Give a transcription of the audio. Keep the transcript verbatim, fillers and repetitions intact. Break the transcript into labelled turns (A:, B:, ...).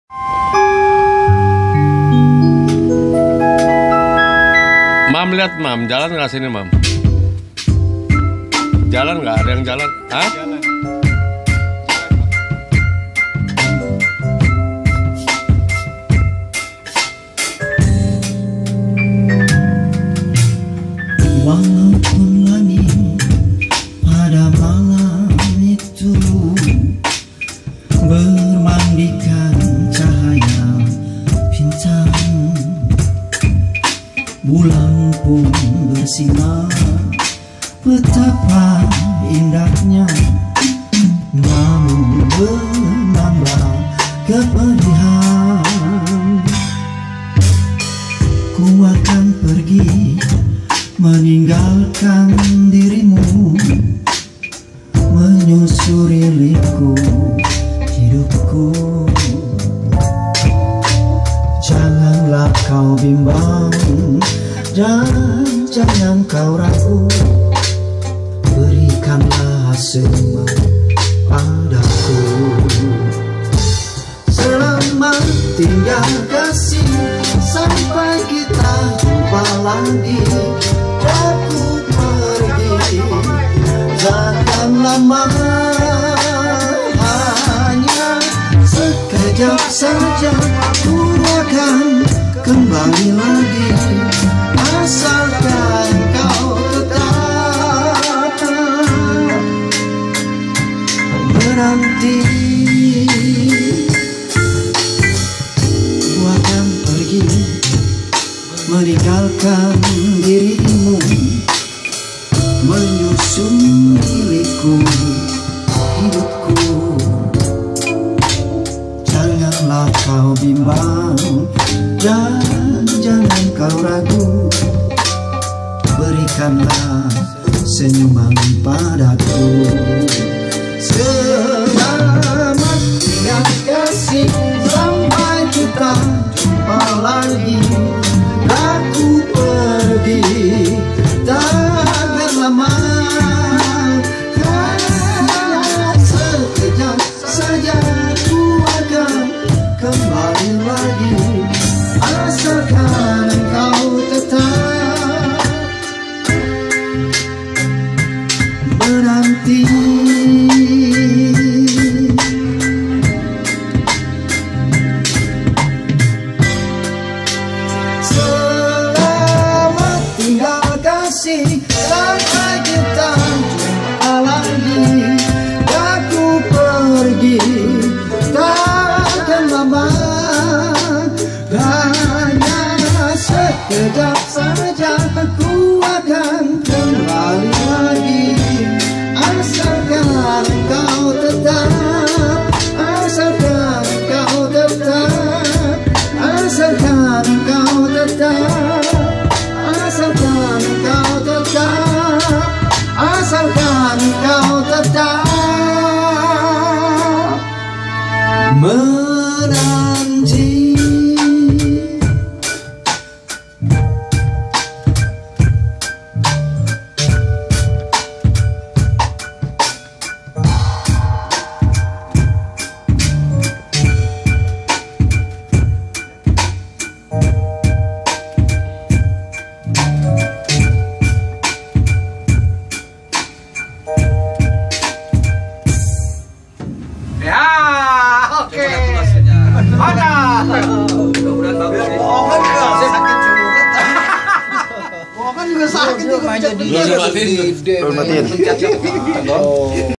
A: Mam, lihat Mam, jalan nggak sini Mam? Jalan nggak? Ada yang jalan? Hah?
B: Jalan.
C: Walaupun langit pada malam itu bermandikan cahaya bintang, bulan pun bersinar betapa indahnya, namun menambah kepedihan. Ku akan pergi meninggalkan dirimu, menyusuri liku hidupku. Janganlah kau bimbang dan jangan kau ragu, berikanlah semua padaku. Selamat tinggal kasih, sampai kita jumpa lagi. Aku pergi, jangan lama, hanya sekejap saja ku akan kembali lagi, asalkan kau tetap menanti. Ku akan pergi meninggalkan dirimu, menyusun milikku hidupku. Janganlah kau bimbang dan jangan kau ragu, berikanlah senyuman padaku. Selamat tinggal kasih, sampai kita jumpa lagi. Aku pergi takkan lama, hanya sekejap saja ku akan kembali lagi, asalkan kau tetap menanti. Sampai kita jumpa lagi. Aku pergi takkan lama, hanya sekejap saja aku akan kembali lagi, asalkan kau tetap, asalkan kau tetap, asalkan kau tetap, asalkan kau tetap, asalkan kau tetap menanti.
B: Mana? Mudah-mudahan bagus ya. Bohongan juga sakit juga. Bohongan juga sakit juga.
A: Belum matiin.
D: Belum matiin.